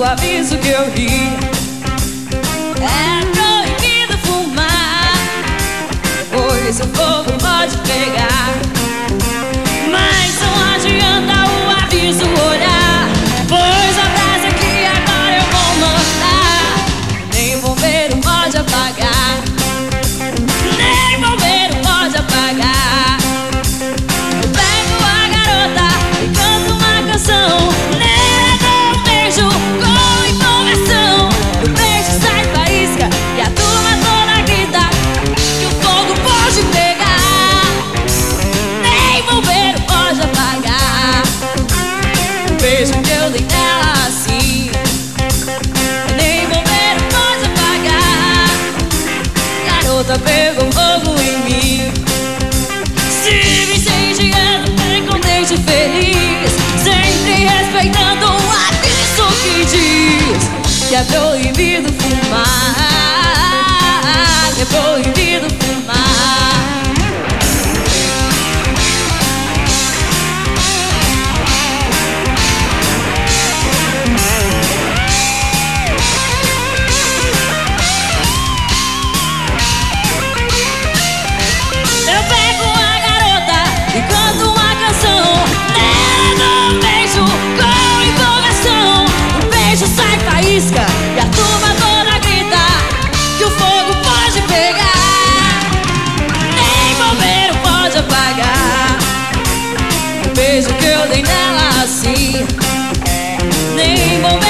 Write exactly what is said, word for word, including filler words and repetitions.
aviso que eu ri. É proibido fumar, pois o fogo pode pegar. Mas não adianta o aviso olhar, pois a brasa que agora eu vou mandar, nem bombeiro pode apagar, nem bombeiro pode apagar. Eu pego a garota e canto uma canção, nela dou um beijo com empolgação. O beijo sai faísca e a turma toda grita que o fogo pode pegar, nem bombeiro pode apagar. O beijo que eu dei nela assim, nem bombeiro pode apagar. Garota pegou fogo em mim, se me incendiando, bem contente e feliz, sempre respeitando o aviso que diz que é proibido fumar, que é proibido fumar. Eu pego a garota e canto uma canção, nela dou um beijo com empolgação. O beijo sai faísca e a turma toda grita que o fogo pode pegar, nem bombeiro pode apagar. O beijo que eu dei nela assim, nem bombeiro